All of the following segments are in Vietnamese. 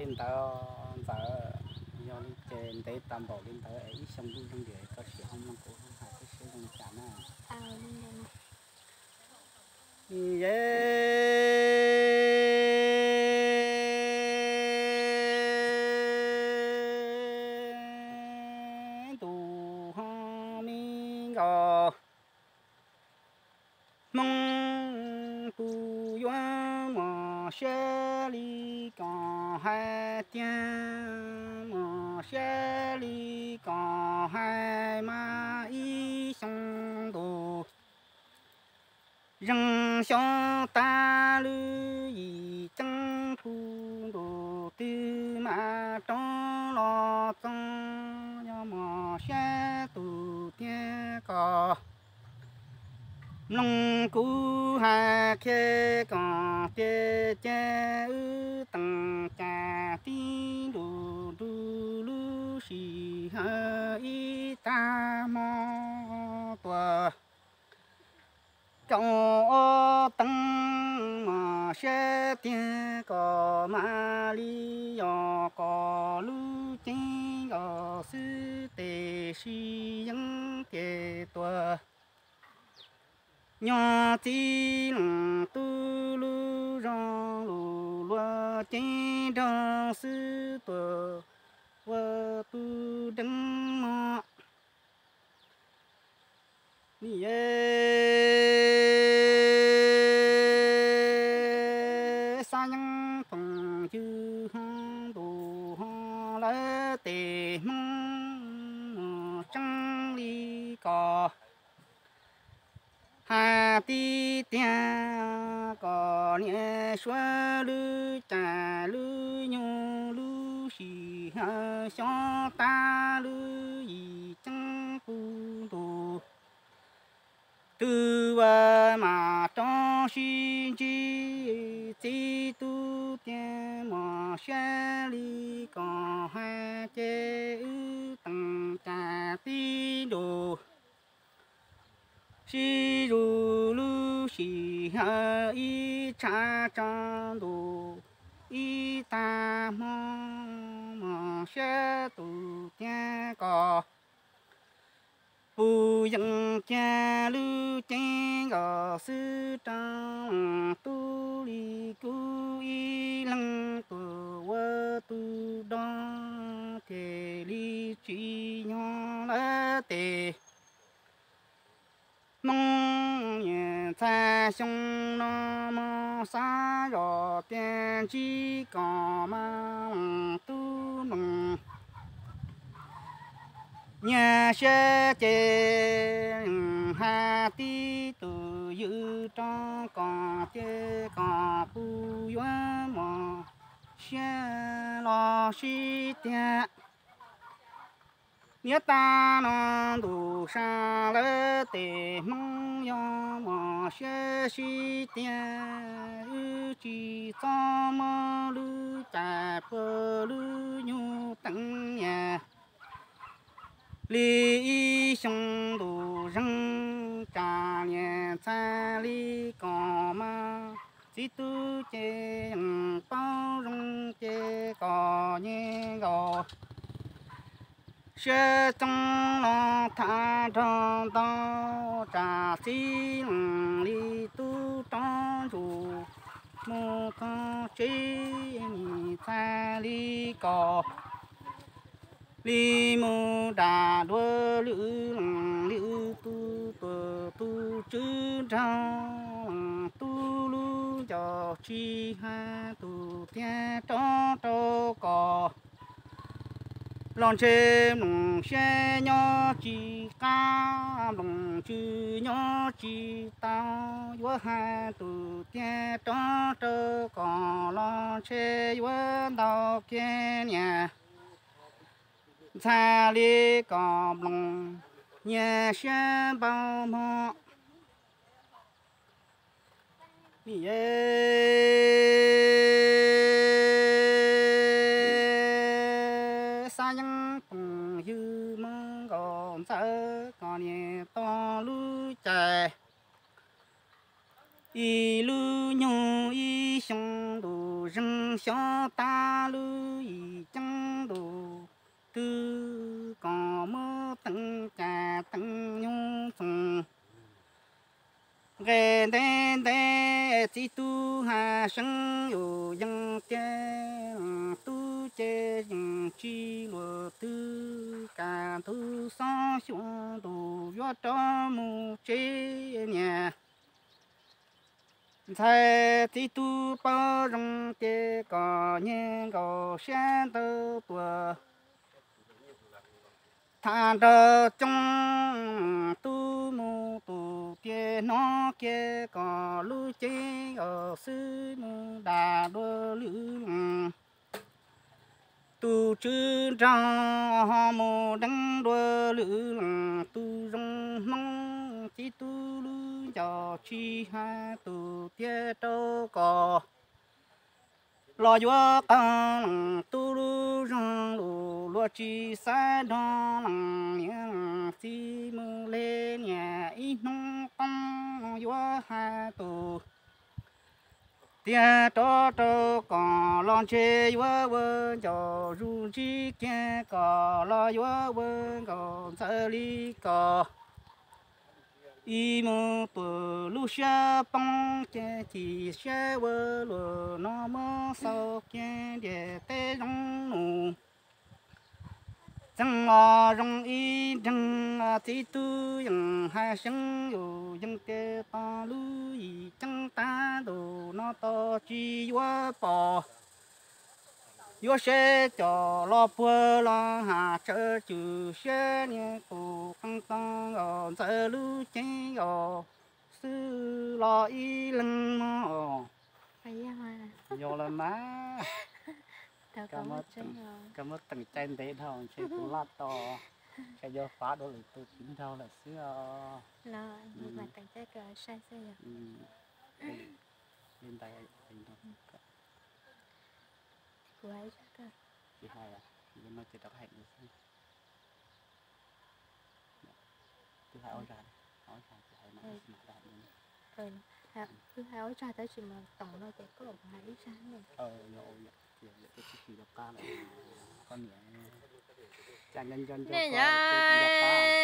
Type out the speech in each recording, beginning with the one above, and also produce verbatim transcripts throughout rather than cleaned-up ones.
lên tao giờ do trên tới tam bảo lên tới ấy xong luôn trong địa có sự không mong cổ không phải cái sự đồng chạm à à lên đây này yeah tu ho mi gò mong tu yuan mà sẽ li còn hai tiếng mà sẽ li còn hai mà y sông tu rừng sông ta lư y chân thu đồ tư mà trong lo trong nhưng mà sẽ tu tiếng có nông cú hà khe còn khe cha ư tầng cha tí đồ đu lu xì hà y ta mò tòa trong ô tầng mà sẽ tiền có mà li yo có lu chén có sư tề si những kề tòa nhỏ tí lòng tu lu rong lu lúa trên trong sư tuờ vợ tu đứng mọ ni sa nhân phòng chư hong tu hong lỡ tề mong trăng đi cò hà ti tia có nhẹ xóa lư trà lư nhung lư xì hà xó ta lư y chân cu tu tu ba mà trong xin chi chi tu tia mà xa li còn hai chế ư tầng trà ti đồ si ru lu si ha y cha trang du y ta mo mo xe tu cha có bu yang cha lu chen có sư trang tu li cu y lăng tu vơ tu đong thể li chi nhong la tề mong nhẹ cha sông nó mò xa rõ tiền chi có mà tu mừng nhà sẽ chế hà tí từ dư trong còn chế còn bu yuan mò sẽ lo si tiền nhớ ta nó đủ xa lỡ tề mong yo mà sẽ si tiền ư chỉ cho mơ lư trà phơ lư nhu tận nhà li y sông đủ răng trà nhẹ xa li cò ma chỉ tu chê bao rung chê cò nhẹ gò sẽ trong lo tha trong đó trà xí li tu trong dù mô con chí ni tha li cò li mô đà đua lữ lữ tu tu tu chữ trong tu lu cho chi ha tu tia cho cho cò lòng chê lòng xe nhỏ chi ca lòng chư nhỏ chi tao vua hai tu tia cho cho còn lòng chê vua đào kia nhà xa li còn lòng nhà xe bao mọ sa nhân cùng dư mong còn sợ còn nhẹ to lư trời y lư nhung y sông đồ rừng xó ta lư tư có mơ tăng cả tăng nhung sùng ghé đen đen chỉ tu hà sinhอยู่ยังแก่tu chếยังchi lúa tư cả tu sang xuống tu yo cho mu chế nhà thay chỉ tu bao rong chế có nhiên có sáng tơ tua thà đờ trong tu mu tu kia nó kia có lưu chế ở xứ mu đà đô lữ tu chư trong họ mu đăng đô lữ tu rong mong chỉ tu lữ cho chi ha tu tia đâu có lo yo con tu lu rong lu lo chi sa đong nhang si mu le nhà ít nông con yo ha tu tia to to con lo che yo wo cho ru chi kia có lo yo wo có sa li có y mơ bờ lu xa bông che chỉ xa vơ lờ nó mơ sau kia để tê rong nụ chẳng ngò rong y chẳng tí tu chẳng hai sinhอยู่chẳng kê ta lu y chẳng ta đồ nó to chi quá bò yo xe cho lo bơ lo hà chơ chữ xe nhé cụ căng tăng ở giờ lưu chế ở sư lo y lưng mò yo là má cảm ơn cảm ơn từng chân thế thôi chứ cũng lát to cái do phá đôi tôi chính thôi là xưa là mà từng cái cờ sai sai lên tay anh thôi quái cơ chị hai à nhưng mà chị đọc hẹn được không thứ hai ôi ra ôi ra chị hai mà mà ra nữa rồi hả thứ hai ôi ra tới chị mà tổng nó chỉ có một hai ít sáng rồi ờ rồi chị vậy tôi chỉ đọc ca lại con nhẹ chàng nhân dân cho con tôi đọc ca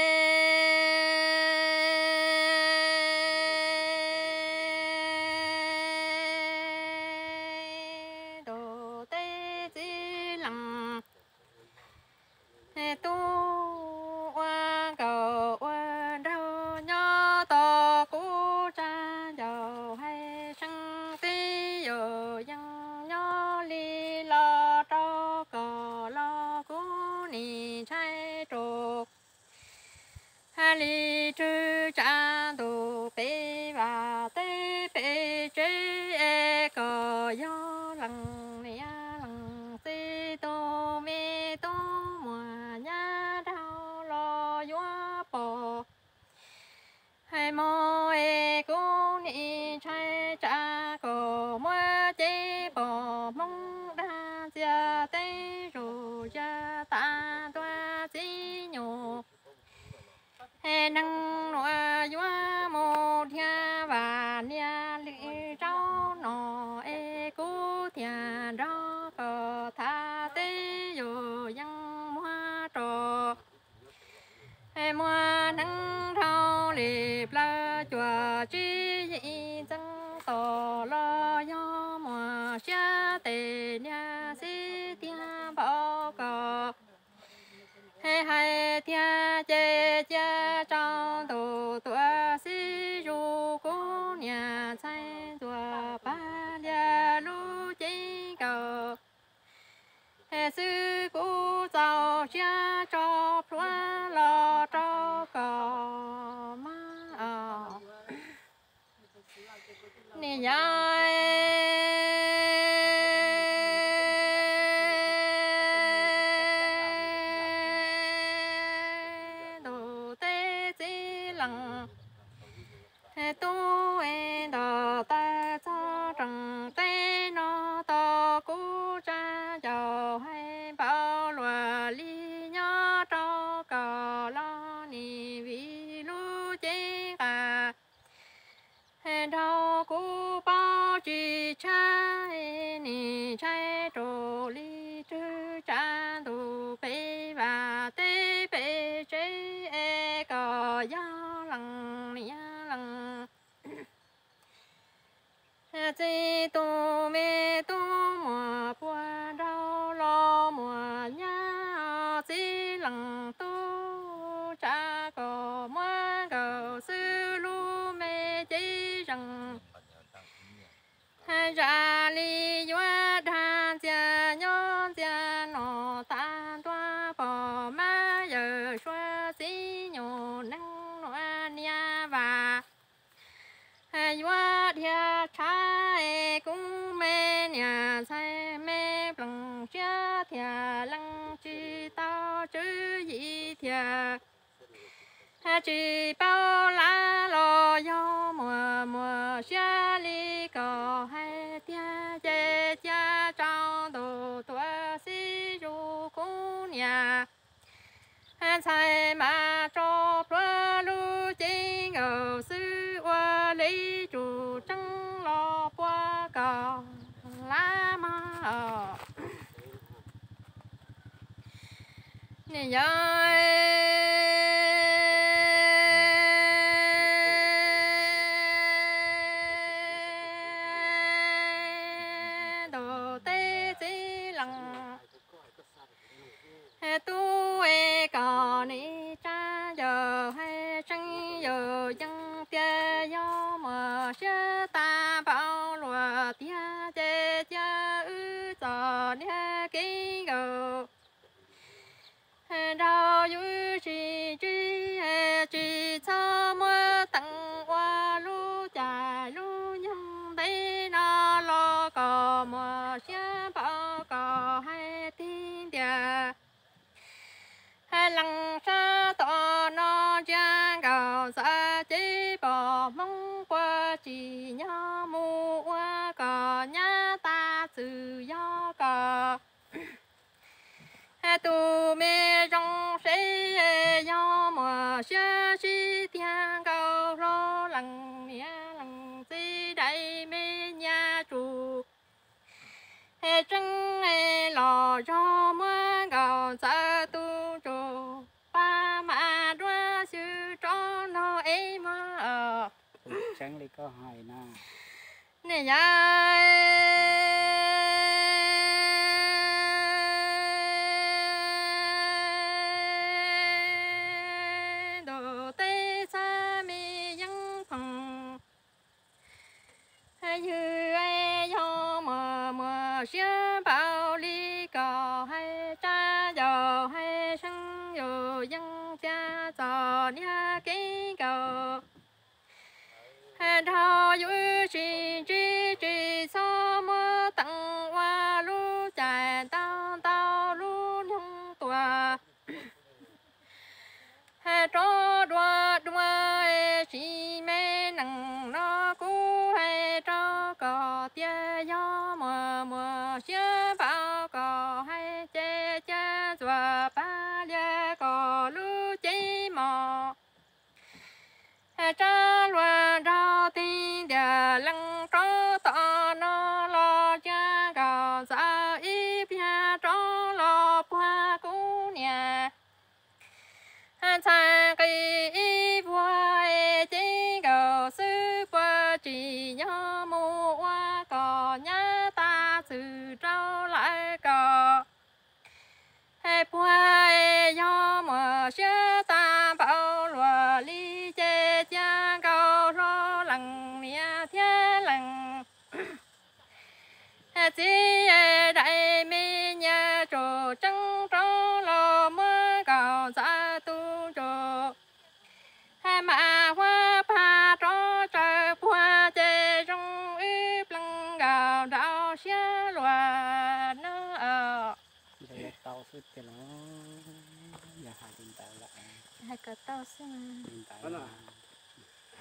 li chư cha tu pe và te pe chế e cờ yo lăng nia lăng si tô mi tô mùa nhá đau lo yo bò hai mô e cô ni trai cha cổ mua chế bò mong đa gia tế ru gia ta toa chi nhục he năng noa yoa mô thia và nia lị trao nọ e cú thia đó cờ tha tế yo yang hoa trò he mua năng thao lịp la chùa chi dị增tò lo yo mùa xia tề nia si tia bao cờ he hai tia chê cha trong tổ tua si ru cô nhà sai tua ba lia lu chi cầu he sư cô giàu cha cho plua lo cho cầu ma ờ nè nhai tu en đò ta cho trần tê nó to cú cha giàu hay bao loa li nhó cho cò lo ni vi lu chế cả hẹn đâu cú bao chi cha ni trái trồ li chư cha tu pe chỉ tu mê tu mùa qua đau lo mùa nhá chỉ lăng tu cha có mua cầu sư lu mê chỉ rằng hai ra li doa đan gia nhon gia nọ tan toa bỏ ma giờ xoa xí nhổ năng noa nia và hai doa dia trái cũng mê nhà sai mê bằng chia thia lăng chi tao chữ gì thia ha chỉ bao lá lo do mùa mùa xa li cò hay tia chê cha trong đồ tua si ru cú nhà ha sai mà cho pro lu chính ở sư qua lý chủ trăng lo qua cò lá mà nè tu e cò ni cha giờ hay trăng giờ dân tia gió mà sẽ ta bao lúa tia chê cha ư giờ nia kinh gầu đào yu chỉ chỉ chỉ cho mưa tặng qua lu trà lu nhung đây nó lo cò mà sẽ bao cò hay tin địa lăng sa to nó giang gạo sa chỉ bỏ mong qua chỉ nhớ mua qua cò nhá ta sự do cò tu mê trong sẽ do mà sẽ chỉ tiếng cầu ro lăng mía lăng si đại mê nhà chủ trăng lò cho mưa gạo sa tu trù ba mà đoa sư cho nó em mà sáng đi có hỏi nè nè ya đồ tê sa mi dân phòng hay như ai do mà mà xưa bao ly cò hay cha giờ hay sân giờ dân cha giờ nia cái cầu hay thao dữ chỉ chỉ chỉ so mưa tặng qua lu chạy tao tao lu nhung tua hay cho đua đua chỉ mê nằng nó cú hay cho cò tia gió mùa mùa xưa bao cò hay chê cha dùa ba lia cò lu chỉ mò hay cha loa rau tin địa lăng cho to nó lo cha cò sa ít ya cho lo qua cú nhà cha cây vua chỉ cầu sư qua chỉ nhớ mua qua cò nhá ta sự trao lại cò hay qua do mà xưa ta bảo lúa ly chê cha cầu ro lăng nia thiên lăng chỉ đại mi nhà trổ trăng tró lo mưa cầu sa tu trổ hai mà hoa pa tró trời qua chê trong ướp lăng gạo đào xia loa nó ở giờ tao sức thì nó giờ hai chúng ta lại hai cái tao xem chúng ta